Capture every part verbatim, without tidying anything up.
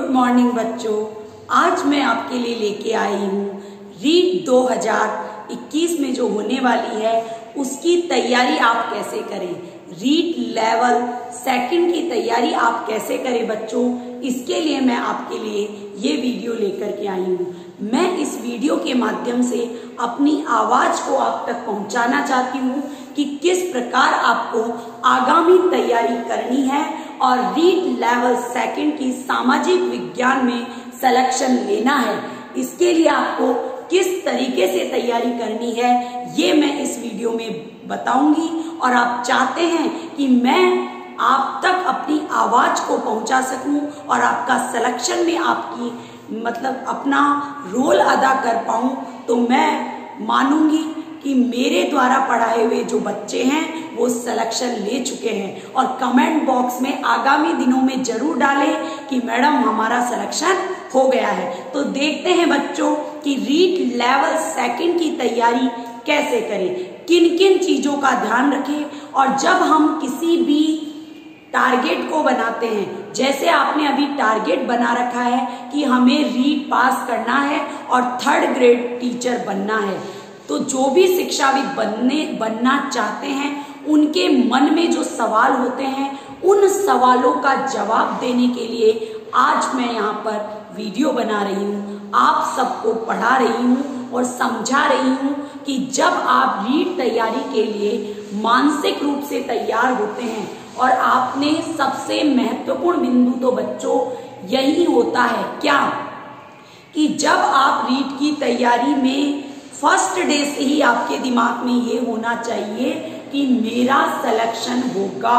Morning बच्चों, आज मैं आपके लिए लेके आई हूँ रीट दो हज़ार इक्कीस में जो होने वाली है उसकी तैयारी आप कैसे करें। रीट लेवल सेकंड की तैयारी आप कैसे करें बच्चों, इसके लिए मैं आपके लिए ये वीडियो लेकर के आई हूँ। मैं इस वीडियो के माध्यम से अपनी आवाज को आप तक पहुंचाना चाहती हूँ कि किस प्रकार आपको आगामी तैयारी करनी है और रीट लेवल सेकंड की सामाजिक विज्ञान में सिलेक्शन लेना है। इसके लिए आपको किस तरीके से तैयारी करनी है ये मैं इस वीडियो में बताऊंगी। और आप चाहते हैं कि मैं आप तक अपनी आवाज को पहुंचा सकूं और आपका सिलेक्शन में आपकी मतलब अपना रोल अदा कर पाऊं, तो मैं मानूंगी कि मेरे द्वारा पढ़ाए हुए जो बच्चे हैं वो सिलेक्शन ले चुके हैं। और कमेंट बॉक्स में आगामी दिनों में जरूर डालें कि मैडम हमारा सिलेक्शन हो गया है। तो देखते हैं बच्चों कि रीट लेवल सेकंड की तैयारी कैसे करें, किन किन चीजों का ध्यान रखें। और जब हम किसी भी टारगेट को बनाते हैं, जैसे आपने अभी टारगेट बना रखा है कि हमें रीट पास करना है और थर्ड ग्रेड टीचर बनना है, तो जो भी शिक्षाविद बनने बनना चाहते हैं उनके मन में जो सवाल होते हैं उन सवालों का जवाब देने के लिए आज मैं यहाँ पर वीडियो बना रही हूँ, आप सबको पढ़ा रही हूँ और समझा रही हूँ कि जब आप रीट तैयारी के लिए मानसिक रूप से तैयार होते हैं, और आपने सबसे महत्वपूर्ण बिंदु तो बच्चों यही होता है क्या कि जब आप रीट की तैयारी में फर्स्ट डे से ही आपके दिमाग में ये होना चाहिए कि मेरा सिलेक्शन होगा,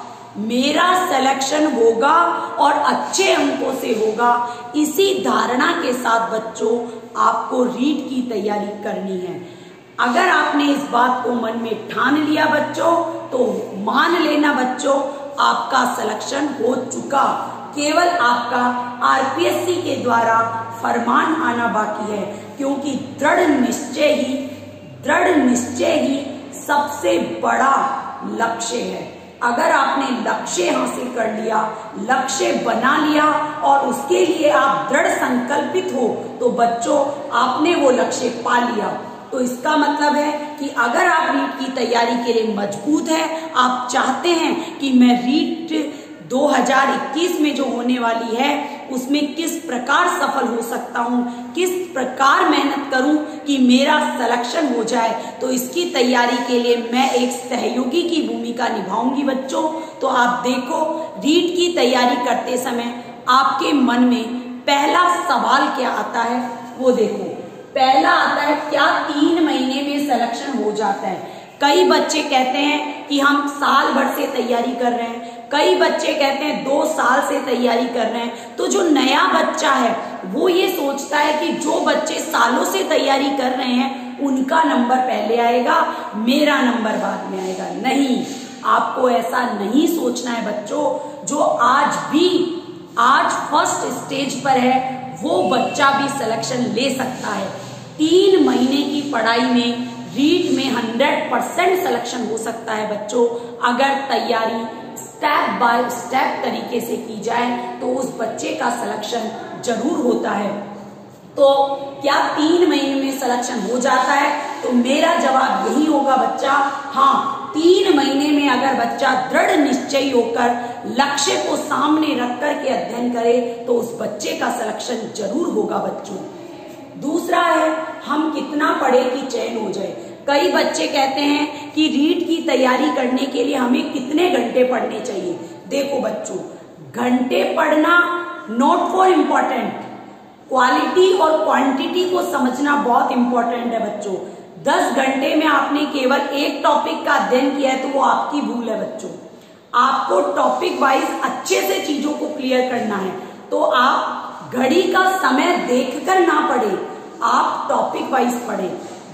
मेरा सिलेक्शन होगा और अच्छे अंकों से होगा। इसी धारणा के साथ बच्चों आपको रीट की तैयारी करनी है। अगर आपने इस बात को मन में ठान लिया बच्चों, तो मान लेना बच्चों आपका सिलेक्शन हो चुका। केवल आपका आरपीएससी के द्वारा फरमान आना बाकी है, क्योंकि दृढ़ निश्चय ही दृढ़ निश्चय ही सबसे बड़ा लक्ष्य है। अगर आपने लक्ष्य हासिल कर लिया, लक्ष्य बना लिया और उसके लिए आप दृढ़ संकल्पित हो, तो बच्चों आपने वो लक्ष्य पा लिया। तो इसका मतलब है कि अगर आप रीट की तैयारी के लिए मजबूत है, आप चाहते हैं कि मैं रीट दो हज़ार इक्कीस में जो होने वाली है उसमें किस प्रकार सफल हो सकता हूं, किस प्रकार मेहनत करूं कि मेरा सिलेक्शन हो जाए, तो इसकी तैयारी के लिए मैं एक सहयोगी की भूमिका निभाऊंगी बच्चों। तो आप देखो, रीट की तैयारी करते समय आपके मन में पहला सवाल क्या आता है वो देखो। पहला आता है क्या तीन महीने में सिलेक्शन हो जाता है। कई बच्चे कहते हैं कि हम साल भर से तैयारी कर रहे हैं, कई बच्चे कहते हैं दो साल से तैयारी कर रहे हैं। तो जो नया बच्चा है वो ये सोचता है कि जो बच्चे सालों से तैयारी कर रहे हैं उनका नंबर पहले आएगा, मेरा नंबर बाद में आएगा। नहीं, आपको ऐसा नहीं सोचना है बच्चों। जो आज भी आज फर्स्ट स्टेज पर है वो बच्चा भी सिलेक्शन ले सकता है। तीन महीने की पढ़ाई में रीट में हंड्रेड परसेंट सिलेक्शन हो सकता है बच्चों, अगर तैयारी स्टेप बाय स्टेप तरीके से की जाए तो उस बच्चे का सिलेक्शन जरूर होता है। तो क्या तीन महीने में सिलेक्शन हो जाता है? तो मेरा जवाब यही होगा बच्चा, हाँ, तीन महीने में अगर बच्चा दृढ़ निश्चयी होकर लक्ष्य को सामने रख कर के अध्ययन करे तो उस बच्चे का सिलेक्शन जरूर होगा बच्चों। दूसरा है हम कितना पढ़े कि चयन हो जाए। कई बच्चे कहते हैं कि रीट की तैयारी करने के लिए हमें कितने घंटे पढ़ने चाहिए। देखो बच्चों, घंटे पढ़ना नॉट फॉर इम्पोर्टेंट, क्वालिटी और क्वांटिटी को समझना बहुत इंपॉर्टेंट है बच्चों। दस घंटे में आपने केवल एक टॉपिक का अध्ययन किया है तो वो आपकी भूल है बच्चों। आपको टॉपिक वाइज अच्छे से चीजों को क्लियर करना है, तो आप घड़ी का समय देखकर ना पढ़े, आप टॉपिक वाइज पढ़े।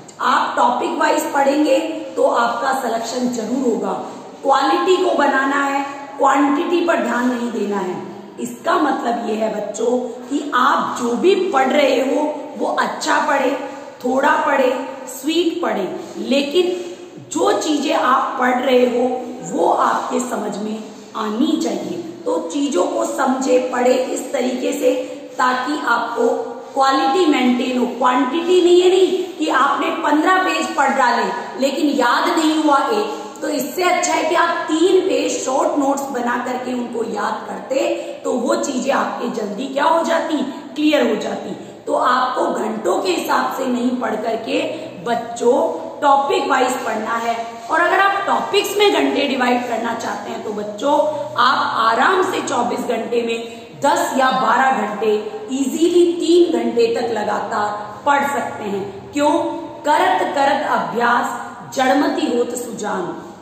आप टॉपिक वाइज पढ़ेंगे तो आपका सिलेक्शन जरूर होगा। क्वालिटी को बनाना है, क्वांटिटी पर ध्यान नहीं देना है। इसका मतलब ये है बच्चों कि आप जो भी पढ़ रहे हो वो अच्छा पढ़े, थोड़ा पढ़े, स्वीट पढ़े, लेकिन जो चीजें आप पढ़ रहे हो वो आपके समझ में आनी चाहिए। तो चीजों को समझे, पढ़े इस तरीके से, ताकि आपको क्वालिटी मेंटेन हो। क्वांटिटी नहीं है नहीं कि आपने पंद्रह पेज पढ़ डाले लेकिन याद नहीं हुआ एक, तो इससे अच्छा है कि आप तीन पेज शॉर्ट नोट्स बना करके उनको याद करते, तो वो चीजें आपके जल्दी क्या हो जाती, क्लियर हो जाती। तो आपको घंटों के हिसाब से नहीं पढ़ करके बच्चों टॉपिक वाइज पढ़ना है। और अगर आप टॉपिक्स में घंटे डिवाइड करना चाहते हैं तो बच्चों आप आराम से चौबीस घंटे में दस या बारह घंटे इजीली तीन घंटे तक लगातार पढ़ सकते हैं। क्यों? करत करत अभ्यास जड़मती होत सुजान।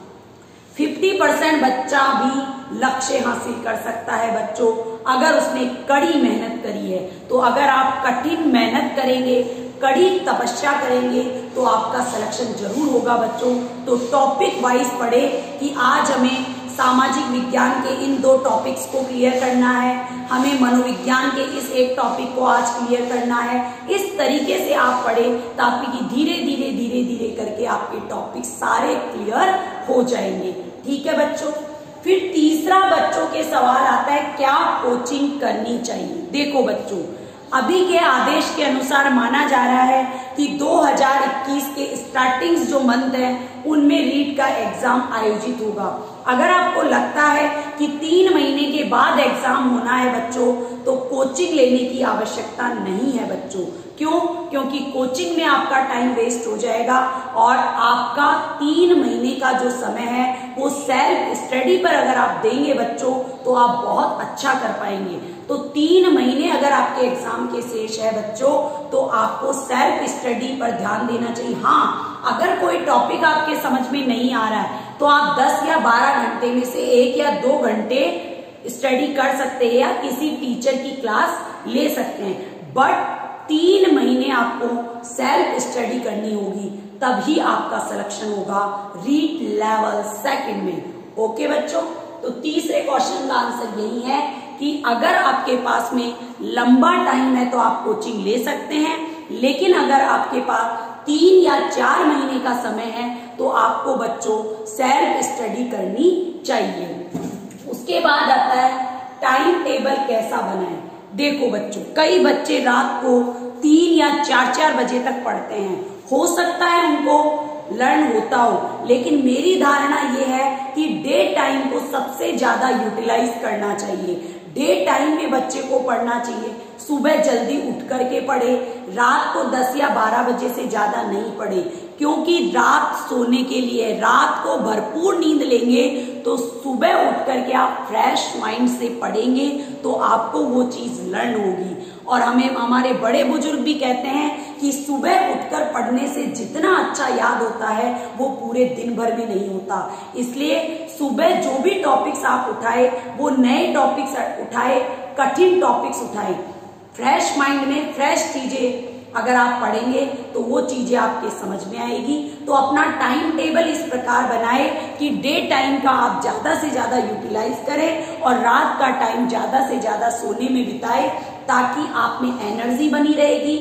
पचास परसेंट बच्चा भी लक्ष्य हासिल कर सकता है बच्चों, अगर उसने कड़ी मेहनत करी है। तो अगर आप कठिन मेहनत करेंगे, कड़ी तपस्या करेंगे, तो आपका सिलेक्शन जरूर होगा बच्चों। तो टॉपिक वाइज पढ़े कि आज हमें सामाजिक विज्ञान के इन दो टॉपिक्स को क्लियर करना है, हमें मनोविज्ञान के इस एक टॉपिक को आज क्लियर करना है। इस तरीके से आप पढ़े ताकि धीरे धीरे धीरे धीरे करके आपके टॉपिक सारे क्लियर हो जाएंगे। ठीक है बच्चों। फिर तीसरा बच्चों के सवाल आता है, क्या कोचिंग करनी चाहिए? देखो बच्चों, अभी के आदेश के अनुसार माना जा रहा है कि दो हज़ार इक्कीस के स्टार्टिंग जो मंथ है उनमें रीट का एग्जाम आयोजित होगा। अगर आपको लगता है कि तीन महीने के बाद एग्जाम होना है बच्चों, तो कोचिंग लेने की आवश्यकता नहीं है बच्चों। क्यों? क्योंकि कोचिंग में आपका टाइम वेस्ट हो जाएगा और आपका तीन महीने का जो समय है वो सेल्फ स्टडी पर अगर आप देंगे बच्चों तो आप बहुत अच्छा कर पाएंगे। तो तीन महीने अगर आपके एग्जाम के शेष है बच्चों, तो आपको सेल्फ स्टडी पर ध्यान देना चाहिए। हाँ, अगर कोई टॉपिक आपके समझ में नहीं आ रहा है तो आप दस या बारह घंटे में से एक या दो घंटे स्टडी कर सकते हैं या किसी टीचर की क्लास ले सकते हैं। बट तीन महीने आपको सेल्फ स्टडी करनी होगी, तभी आपका सिलेक्शन होगा रीट लेवल सेकंड में। ओके बच्चों, तो तीसरे क्वेश्चन का आंसर यही है कि अगर आपके पास में लंबा टाइम है तो आप कोचिंग ले सकते हैं, लेकिन अगर आपके पास तीन या चार महीने का समय है तो आपको बच्चों सेल्फ स्टडी करनी चाहिए। उसके बाद आता है टाइम टेबल कैसा बनाएं। देखो बच्चों, कई बच्चे रात को तीन या चार चार बजे तक पढ़ते हैं। हो सकता है उनको लर्न होता हो, लेकिन मेरी धारणा यह है कि डे टाइम को सबसे ज्यादा यूटिलाइज करना चाहिए। डे टाइम में बच्चे को पढ़ना चाहिए। सुबह जल्दी उठ करके पढ़े, रात को दस या बारह बजे से ज्यादा नहीं पढ़े, क्योंकि रात सोने के लिए, रात को भरपूर नींद लेंगे तो सुबह उठ करके आप फ्रेश माइंड से पढ़ेंगे तो आपको वो चीज लर्न होगी। और हमें हमारे बड़े बुजुर्ग भी कहते हैं कि सुबह उठकर पढ़ने से जितना अच्छा याद होता है वो पूरे दिन भर में नहीं होता। इसलिए सुबह जो भी टॉपिक्स आप उठाए वो नए टॉपिक्स उठाए, कठिन टॉपिक्स उठाए। फ्रेश माइंड में फ्रेश चीजें अगर आप पढ़ेंगे तो वो चीजें आपके समझ में आएगी। तो अपना टाइम टेबल इस प्रकार बनाए कि डे टाइम का आप ज्यादा से ज्यादा यूटिलाइज करें और रात का टाइम ज्यादा से ज्यादा सोने में बिताए, ताकि आप में एनर्जी बनी रहेगी।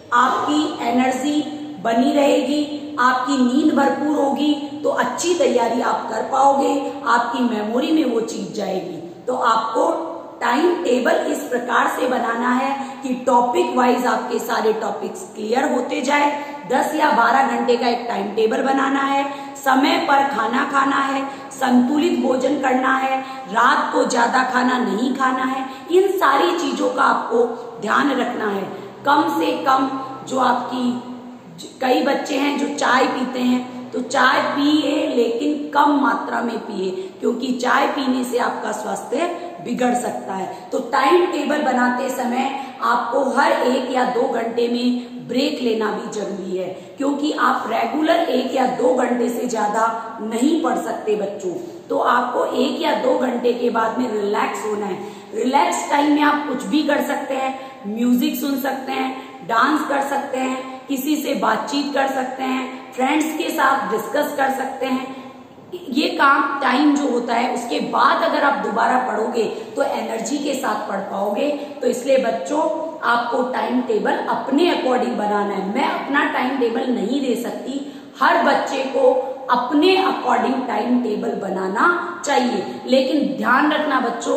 आपकी एनर्जी बनी रहेगी, आपकी नींद भरपूर होगी तो अच्छी तैयारी आप कर पाओगे, आपकी मेमोरी में वो चीज जाएगी। तो आपको टाइम टेबल इस प्रकार से बनाना है कि टॉपिक वाइज आपके सारे टॉपिक्स क्लियर होते जाए। दस या बारह घंटे का एक टाइम टेबल बनाना है, समय पर खाना खाना है, संतुलित भोजन करना है, रात को ज्यादा खाना नहीं खाना है। इन सारी चीजों का आपको ध्यान रखना है। कम से कम जो आपकी, कई बच्चे हैं जो चाय पीते हैं, तो चाय पिए लेकिन कम मात्रा में पिए, क्योंकि चाय पीने से आपका स्वास्थ्य बिगड़ सकता है। तो टाइम टेबल बनाते समय आपको हर एक या दो घंटे में ब्रेक लेना भी जरूरी है, क्योंकि आप रेगुलर एक या दो घंटे से ज्यादा नहीं पढ़ सकते बच्चों। तो आपको एक या दो घंटे के बाद में रिलैक्स होना है। रिलैक्स टाइम में आप कुछ भी कर सकते हैं, म्यूजिक सुन सकते हैं, डांस कर सकते हैं, किसी से बातचीत कर सकते हैं, फ्रेंड्स के साथ डिस्कस कर सकते हैं। ये काम टाइम जो होता है उसके बाद अगर आप दोबारा पढ़ोगे तो एनर्जी के साथ पढ़ पाओगे। तो इसलिए बच्चों आपको टाइम टेबल अपने अकॉर्डिंग बनाना है। मैं अपना टाइम टेबल नहीं दे सकती, हर बच्चे को अपने अकॉर्डिंग टाइम टेबल बनाना चाहिए। लेकिन ध्यान रखना बच्चों,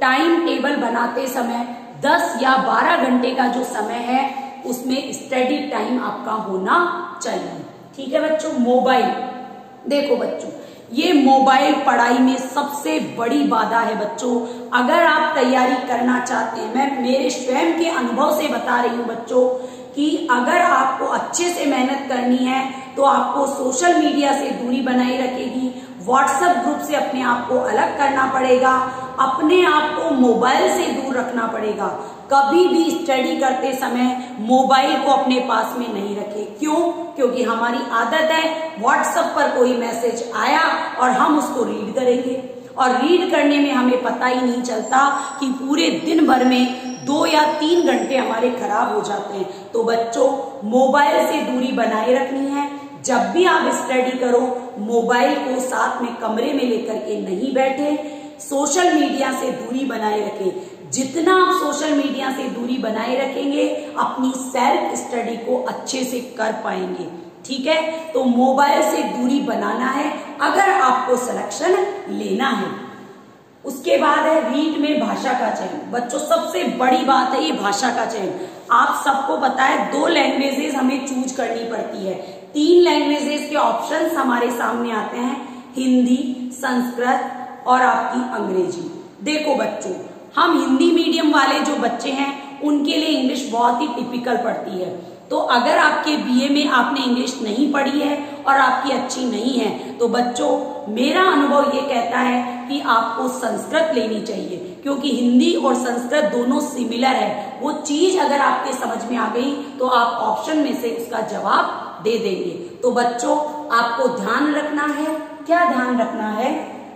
टाइम टेबल बनाते समय दस या बारह घंटे का जो समय है उसमें स्टडी टाइम आपका होना चाहिए। ठीक है बच्चों। मोबाइल, देखो बच्चों, ये मोबाइल पढ़ाई में सबसे बड़ी बाधा है बच्चों। अगर आप तैयारी करना चाहते हैं, मैं मेरे स्वयं के अनुभव से बता रही हूँ बच्चों, कि अगर आपको अच्छे से मेहनत करनी है तो आपको सोशल मीडिया से दूरी बनाई रखेगी, व्हाट्सएप ग्रुप से अपने आप को अलग करना पड़ेगा, अपने आप को मोबाइल से दूर रखना पड़ेगा। कभी भी स्टडी करते समय मोबाइल को अपने पास में नहीं रखें। क्यों? क्योंकि हमारी आदत है व्हाट्सएप पर कोई मैसेज आया और हम उसको रीड करेंगे, और रीड करने में हमें पता ही नहीं चलता कि पूरे दिन भर में दो या तीन घंटे हमारे खराब हो जाते हैं। तो बच्चों, मोबाइल से दूरी बनाए रखनी है। जब भी आप स्टडी करो, मोबाइल को साथ में कमरे में लेकर के नहीं बैठे, सोशल मीडिया से दूरी बनाए रखें। जितना आप सोशल मीडिया से दूरी बनाए रखेंगे, अपनी सेल्फ स्टडी को अच्छे से कर पाएंगे। ठीक है। तो मोबाइल से दूरी बनाना है अगर आपको सिलेक्शन लेना है। उसके बाद है रीड में भाषा का चयन। बच्चों, सबसे बड़ी बात है ये भाषा का चयन। आप सबको पता है दो लैंग्वेजेस हमें चूज करनी पड़ती है। तीन लैंग्वेजेस के ऑप्शंस हमारे सामने आते हैं, हिंदी, संस्कृत और आपकी अंग्रेजी। देखो बच्चों, हम हिंदी मीडियम वाले जो बच्चे हैं उनके लिए इंग्लिश बहुत ही टिपिकल पड़ती है। तो अगर आपके बीए में आपने इंग्लिश नहीं पढ़ी है और आपकी अच्छी नहीं है, तो बच्चों मेरा अनुभव ये कहता है कि आपको संस्कृत लेनी चाहिए, क्योंकि हिंदी और संस्कृत दोनों सिमिलर है। वो चीज अगर आपके समझ में आ गई तो आप ऑप्शन में से उसका जवाब दे देंगे। तो बच्चों, आपको ध्यान रखना है, क्या ध्यान रखना है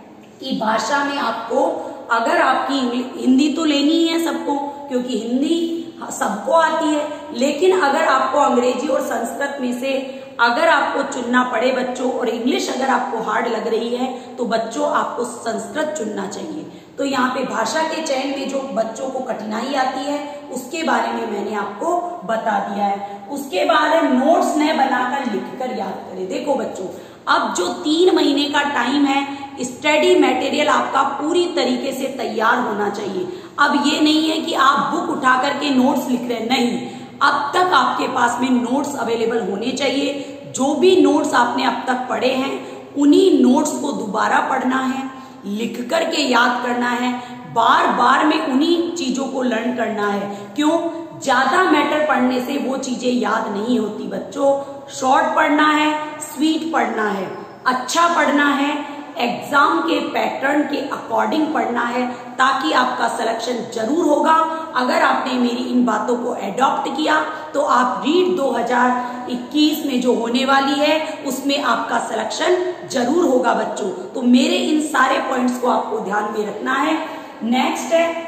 कि भाषा में आपको, अगर आपकी हिंदी तो लेनी ही है सबको, क्योंकि हिंदी सबको आती है, लेकिन अगर आपको अंग्रेजी और संस्कृत में से अगर आपको चुनना पड़े बच्चों, और इंग्लिश अगर आपको हार्ड लग रही है, तो बच्चों आपको संस्कृत चुनना चाहिए। तो यहाँ पे भाषा के चयन में जो बच्चों को कठिनाई आती है उसके बारे में मैंने आपको बता दिया है। उसके बाद है नोट्स न बनाकर लिखकर याद करें। देखो बच्चों, अब जो तीन महीने का टाइम है, स्टडी मटेरियल आपका पूरी तरीके से तैयार होना चाहिए। अब ये नहीं है कि आप बुक उठा करके नोट्स लिख रहे हैं, नहीं, अब तक आपके पास में नोट्स अवेलेबल होने चाहिए। जो भी नोट्स आपने अब तक पढ़े हैं उन्हीं नोट्स को दोबारा पढ़ना है, लिख करके याद करना है, बार बार में उन्हीं चीजों को लर्न करना है। क्यों? ज्यादा मैटर पढ़ने से वो चीजें याद नहीं होती बच्चों। शॉर्ट पढ़ना है, स्वीट पढ़ना है, अच्छा पढ़ना है, एग्जाम के पैटर्न के अकॉर्डिंग पढ़ना है, ताकि आपका सिलेक्शन जरूर होगा। अगर आपने मेरी इन बातों को एडॉप्ट किया तो आप रीट दो हज़ार इक्कीस में जो होने वाली है उसमें आपका सिलेक्शन जरूर होगा बच्चों। तो मेरे इन सारे पॉइंट्स को आपको ध्यान में रखना है। नेक्स्ट है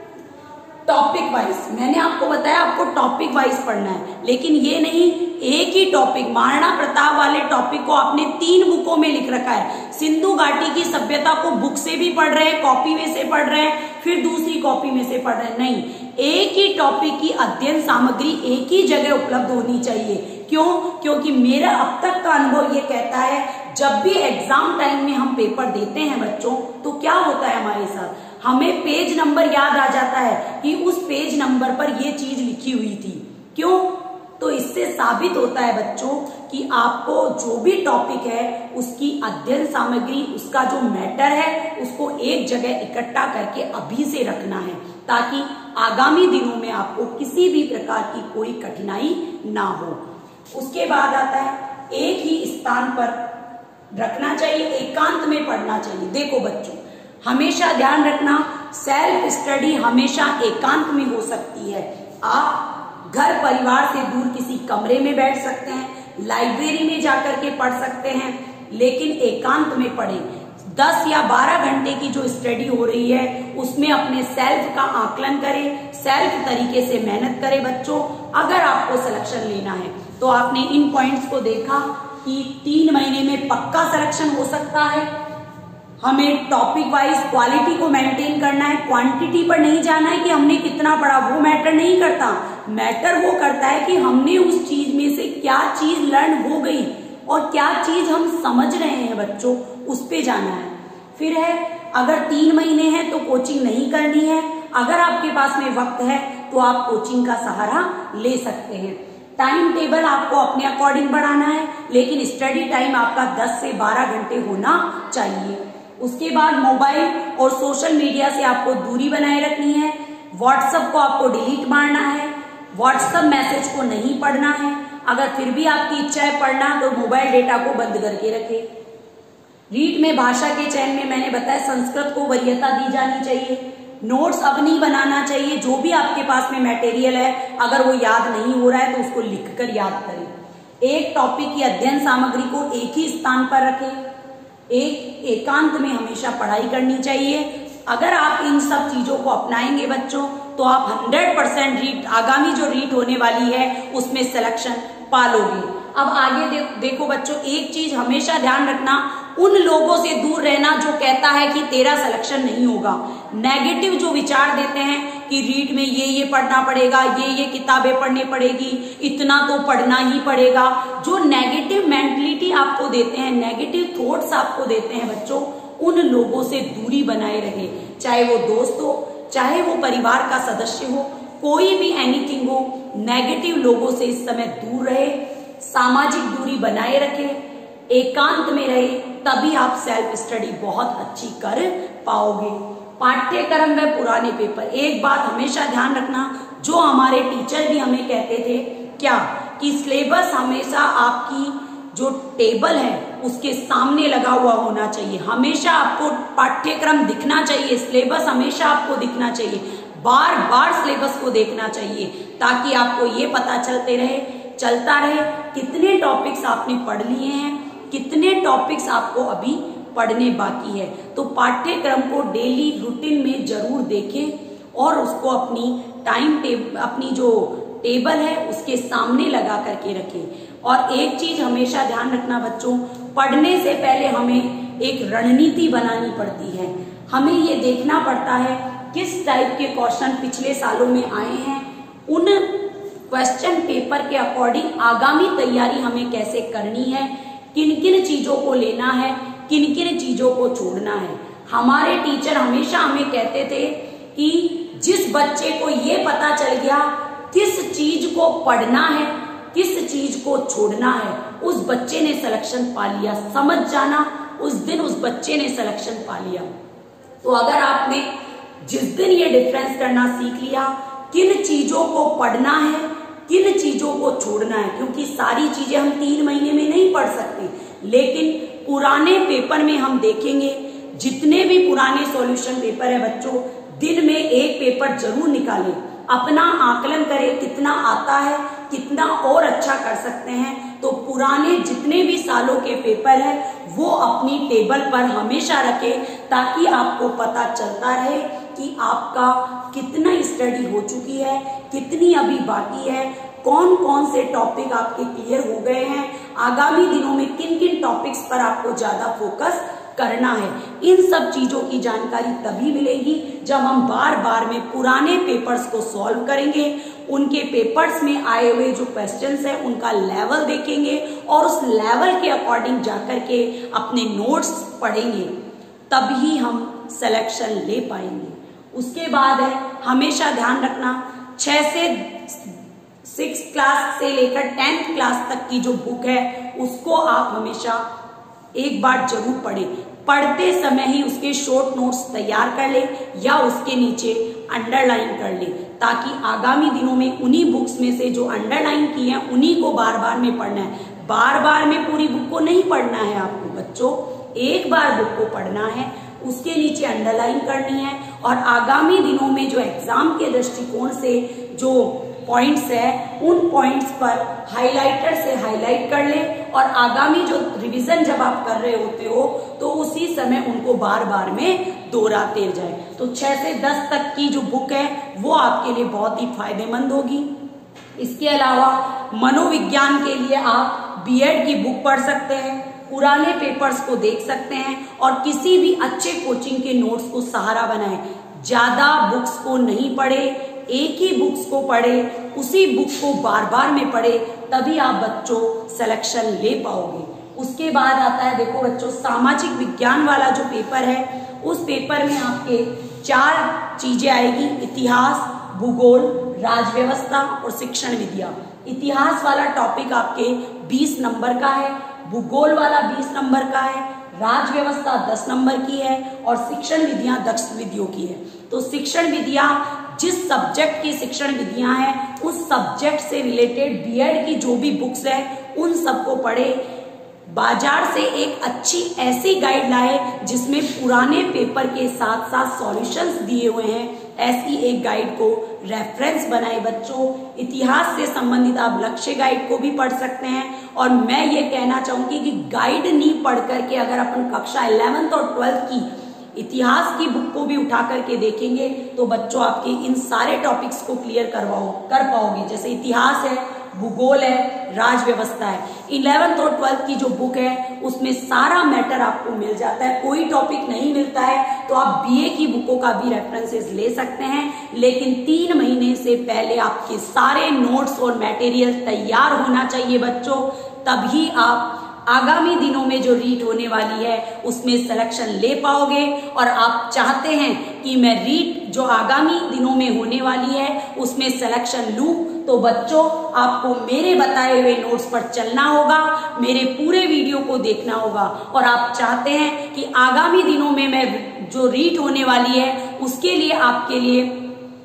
टॉपिक वाइज। मैंने आपको बताया आपको टॉपिक वाइज पढ़ना है, लेकिन ये नहीं एक ही टॉपिक, महाराणा प्रताप वाले टॉपिक को आपने तीन बुकों में लिख रखा है। सिंधु घाटी की सभ्यता को बुक से भी पढ़ रहे हैं, कॉपी में से पढ़ रहे हैं, फिर दूसरी कॉपी में से पढ़ रहे हैं, नहीं, एक ही टॉपिक की अध्ययन सामग्री एक ही जगह उपलब्ध होनी चाहिए। क्यों? क्योंकि मेरा अब तक का अनुभव ये कहता है, जब भी एग्जाम टाइम में हम पेपर देते हैं बच्चों, तो क्या होता है हमारे साथ, हमें पेज नंबर याद आ जाता है कि उस पेज नंबर पर ये चीज लिखी हुई थी। क्यों? तो इससे साबित होता है बच्चों कि आपको जो भी टॉपिक है उसकी अध्ययन सामग्री, उसका जो मैटर है, उसको एक जगह इकट्ठा करके अभी से रखना है, ताकि आगामी दिनों में आपको किसी भी प्रकार की कोई कठिनाई ना हो। उसके बाद आता है एक ही स्थान पर रखना चाहिए, एकांत में पढ़ना चाहिए। देखो बच्चों, हमेशा ध्यान रखना, सेल्फ स्टडी हमेशा एकांत में हो सकती है। आप घर परिवार से दूर किसी कमरे में बैठ सकते हैं, लाइब्रेरी में जाकर के पढ़ सकते हैं, लेकिन एकांत में पढ़ें। दस या बारह घंटे की जो स्टडी हो रही है उसमें अपने सेल्फ का आकलन करें, सेल्फ तरीके से मेहनत करें बच्चों। अगर आपको सिलेक्शन लेना है तो आपने इन पॉइंट्स को देखा कि तीन महीने में पक्का सिलेक्शन हो सकता है। हमें टॉपिक वाइज क्वालिटी को मेंटेन करना है, क्वांटिटी पर नहीं जाना है कि हमने कितना पढ़ा, वो मैटर नहीं करता। मैटर वो करता है कि हमने उस चीज में से क्या चीज लर्न हो गई और क्या चीज हम समझ रहे हैं बच्चों, उस पे जाना है। फिर है अगर तीन महीने हैं तो कोचिंग नहीं करनी है। अगर आपके पास में वक्त है तो आप कोचिंग का सहारा ले सकते हैं। टाइम टेबल आपको अपने अकॉर्डिंग बढ़ाना है, लेकिन स्टडी टाइम आपका दस से बारह घंटे होना चाहिए। उसके बाद मोबाइल और सोशल मीडिया से आपको दूरी बनाए रखनी है। व्हाट्सएप को आपको डिलीट मारना है। व्हाट्सएप मैसेज को नहीं पढ़ना है। अगर फिर भी आपकी इच्छा है पढ़ना तो मोबाइल डेटा को बंद करके रखें। रीड में भाषा के चयन में मैंने बताया संस्कृत को वरीयता दी जानी चाहिए। नोट्स अब नहीं बनाना चाहिए। जो भी आपके पास में मटेरियल है अगर वो याद नहीं हो रहा है तो उसको लिखकर याद करें। एक टॉपिक की अध्ययन सामग्री को एक ही स्थान पर रखें। एक एकांत में हमेशा पढ़ाई करनी चाहिए। अगर आप इन सब चीजों को अपनाएंगे बच्चों तो आप हंड्रेड परसेंट रीट आगामी जो रीट होने वाली है उसमें सिलेक्शन पालोगे। अब आगे दे, देखो बच्चों, एक चीज हमेशा ध्यान रखना, उन लोगों से दूर रहना जो कहता है कि तेरा सिलेक्शन नहीं होगा। नेगेटिव जो विचार देते हैं कि रीट में ये ये पढ़ना पड़ेगा, ये ये किताबें पढ़नी पड़ेगी, इतना तो पढ़ना ही पड़ेगा, जो नेगेटिव मेंटलिटी आपको देते हैं, नेगेटिव थॉट्स आपको देते हैं बच्चों, उन लोगों से दूरी बनाए रहे। चाहे वो दोस्त हो, चाहे वो परिवार का सदस्य हो, कोई भी एनीथिंग हो, नेगेटिव लोगों से इस समय दूर रहे। सामाजिक दूरी बनाए रखे, एकांत में रहे, तभी आप सेल्फ स्टडी बहुत अच्छी कर पाओगे। पाठ्यक्रम व पुराने पेपर, एक बात हमेशा ध्यान रखना, जो हमारे टीचर भी हमें कहते थे क्या कि सिलेबस हमेशा आपकी जो टेबल है उसके सामने लगा हुआ होना चाहिए। हमेशा आपको पाठ्यक्रम दिखना चाहिए, सिलेबस हमेशा आपको दिखना चाहिए, बार बार सिलेबस को देखना चाहिए ताकि आपको ये पता चलते रहे चलता रहे कितने टॉपिक्स आपने पढ़ लिए हैं, कितने टॉपिक्स आपको अभी पढ़ने बाकी है। तो पाठ्यक्रम को डेली रूटीन में जरूर देखें और उसको अपनी टाइम टेबल अपनी जो टेबल है उसके सामने लगा करके रखें। और एक चीज हमेशा ध्यान रखना बच्चों, पढ़ने से पहले हमें एक रणनीति बनानी पड़ती है। हमें ये देखना पड़ता है किस टाइप के क्वेश्चन पिछले सालों में आए हैं, उन क्वेश्चन पेपर के अकॉर्डिंग आगामी तैयारी हमें कैसे करनी है, किन किन चीजों को लेना है, किन किन चीजों को छोड़ना है। हमारे टीचर हमेशा हमें कहते थे कि जिस बच्चे को ये पता चल गया किस चीज को पढ़ना है, किस चीज को छोड़ना है, उस बच्चे ने सिलेक्शन पा लिया। समझ जाना, उस दिन उस बच्चे ने सिलेक्शन पा लिया। तो अगर आपने जिस दिन ये डिफरेंस करना सीख लिया किन चीजों को पढ़ना है, किन चीजों को छोड़ना है, क्योंकि सारी चीजें हम तीन महीने में नहीं पढ़ सकते, लेकिन पुराने पेपर में हम देखेंगे जितने भी पुराने सॉल्यूशन पेपर है बच्चों, दिन में एक पेपर जरूर निकालें, अपना आकलन करें कितना आता है, कितना और अच्छा कर सकते हैं। तो पुराने जितने भी सालों के पेपर है वो अपनी टेबल पर हमेशा रखें ताकि आपको पता चलता रहे कि आपका कितना स्टडी हो चुकी है, कितनी अभी बाकी है, कौन कौन से टॉपिक आपके क्लियर हो गए हैं, आगामी दिनों में किन किन टॉपिक्स पर आपको ज्यादा फोकस करना है। इन सब चीजों की जानकारी तभी मिलेगी जब हम बार बार में पुराने पेपर्स को सॉल्व करेंगे, उनके पेपर्स में आए हुए जो क्वेश्चंस है उनका लेवल देखेंगे और उस लेवल के अकॉर्डिंग जाकर के अपने नोट्स पढ़ेंगे, तभी हम सिलेक्शन ले पाएंगे। उसके बाद है हमेशा ध्यान रखना, छह से सिक्स क्लास से लेकर टेंथ क्लास तक की जो बुक है उसको आप हमेशा एक बार जरूर पढ़ें। पढ़ते समय ही उसके शॉर्ट नोट्स तैयार कर ले या उसके नीचे अंडरलाइन कर ले, ताकि आगामी दिनों में उन्हीं बुक्स में से जो अंडरलाइन की है उन्हीं को बार बार में पढ़ना है। बार बार में पूरी बुक को नहीं पढ़ना है आपको बच्चों, एक बार बुक को पढ़ना है, उसके नीचे अंडरलाइन करनी है और आगामी दिनों में जो एग्जाम के दृष्टिकोण से जो पॉइंट्स है उन पॉइंट्स पर हाइलाइटर से हाईलाइट कर ले और आगामी जो रिवीजन जब आप कर रहे होते हो तो उसी समय उनको बार बार में दोहराते जाए। तो छह से दस तक की जो बुक है वो आपके लिए बहुत ही फायदेमंद होगी। इसके अलावा मनोविज्ञान के लिए आप बीएड की बुक पढ़ सकते हैं, पुराने पेपर्स को देख सकते हैं और किसी भी अच्छे कोचिंग के नोट्स को सहारा बनाएं। ज्यादा बुक्स को नहीं पढ़े, एक ही बुक्स को पढ़े, उसी बुक को बार बार में पढ़े, तभी आप बच्चों सिलेक्शन ले पाओगे। उसके बाद आता है देखो बच्चों सामाजिक विज्ञान वाला जो पेपर है उस पेपर में आपके चार चीजें आएगी, इतिहास, भूगोल, राजव्यवस्था और शिक्षण विद्या। इतिहास वाला टॉपिक आपके बीस नंबर का है, भूगोल वाला बीस नंबर का है, राजव्यवस्था दस नंबर की है और शिक्षण विधियां दस विधियों की है। तो शिक्षण विधियां, जिस सब्जेक्ट की शिक्षण विधियां हैं उस सब्जेक्ट से रिलेटेड बीएड की जो भी बुक्स है उन सबको पढ़े। बाजार से एक अच्छी ऐसी गाइड लाए जिसमें पुराने पेपर के साथ साथ सॉल्यूशंस दिए हुए हैं, ऐसी एक गाइड को रेफरेंस बनाए बच्चों। इतिहास से संबंधित आप लक्ष्य गाइड को भी पढ़ सकते हैं। और मैं ये कहना चाहूंगी कि गाइड नहीं पढ़ करके अगर अपन कक्षा इलेवेंथ और ट्वेल्थ की इतिहास की बुक को भी उठा करके देखेंगे तो बच्चों आपके इन सारे टॉपिक्स को क्लियर करवाओ कर पाओगे। जैसे इतिहास है, भूगोल है, राजव्यवस्था है, इलेवेंथ और ट्वेल्थ की जो बुक है उसमें सारा मैटर आपको मिल जाता है। कोई टॉपिक नहीं मिलता है तो आप बीए की बुकों का भी रेफरेंसेस ले सकते हैं, लेकिन तीन महीने से पहले आपके सारे नोट्स और मटेरियल तैयार होना चाहिए बच्चों। तभी आप आगामी दिनों में जो रीट होने वाली है उसमें सिलेक्शन ले पाओगे। और आप चाहते हैं कि मैं रीट जो आगामी दिनों में होने वाली है उसमें सिलेक्शन लूं, तो बच्चों आपको मेरे बताए हुए नोट्स पर चलना होगा, मेरे पूरे वीडियो को देखना होगा। और आप चाहते हैं कि आगामी दिनों में मैं जो रीट होने वाली है उसके लिए आपके लिए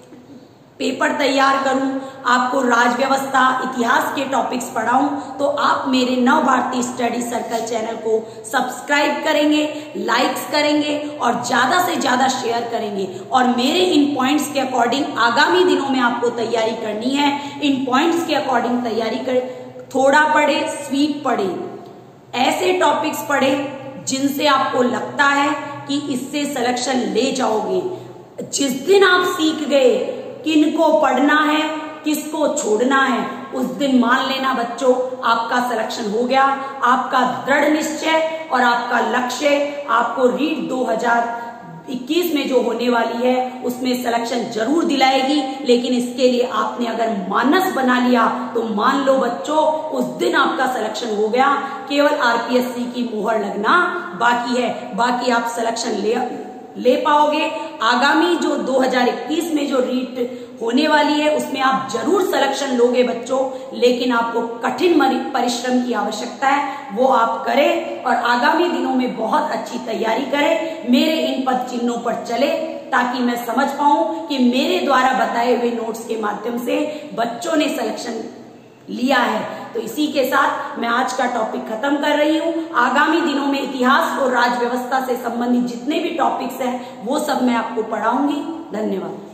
पेपर तैयार करूं, आपको राजव्यवस्था, इतिहास के टॉपिक्स पढ़ाऊं, तो आप मेरे Nav Bharati study circle channel को सब्सक्राइब करेंगे, लाइक्स करेंगे और ज्यादा से ज्यादा शेयर करेंगे। और मेरे इन पॉइंट्स के अकॉर्डिंग आगामी दिनों में आपको तैयारी करनी है। इन पॉइंट्स के अकॉर्डिंग तैयारी करें, थोड़ा पढ़े, स्वीट पढ़े, ऐसे टॉपिक्स पढ़े जिनसे आपको लगता है कि इससे सिलेक्शन ले जाओगे। जिस दिन आप सीख गए किनको पढ़ना है, किसको छोड़ना है, उस दिन मान लेना बच्चों आपका सिलेक्शन हो गया। आपका दृढ़ निश्चय और आपका लक्ष्य आपको रीट दो हज़ार इक्कीस में जो होने वाली है उसमें सिलेक्शन जरूर दिलाएगी। लेकिन इसके लिए आपने अगर मानस बना लिया तो मान लो बच्चों उस दिन आपका सिलेक्शन हो गया। केवल आरपीएससी की मोहर लगना बाकी है, बाकी आप सिलेक्शन ले ले पाओगे। आगामी जो दो हज़ार इक्कीस में जो रीट होने वाली है उसमें आप जरूर सिलेक्शन लोगे बच्चों, लेकिन आपको कठिन परिश्रम की आवश्यकता है, वो आप करें और आगामी दिनों में बहुत अच्छी तैयारी करें। मेरे इन पद चिन्हों पर चले ताकि मैं समझ पाऊं कि मेरे द्वारा बताए हुए नोट्स के माध्यम से बच्चों ने सिलेक्शन लिया है। तो इसी के साथ मैं आज का टॉपिक खत्म कर रही हूँ। आगामी दिनों में इतिहास और राजव्यवस्था से संबंधित जितने भी टॉपिक्स हैं वो सब मैं आपको पढ़ाऊंगी। धन्यवाद।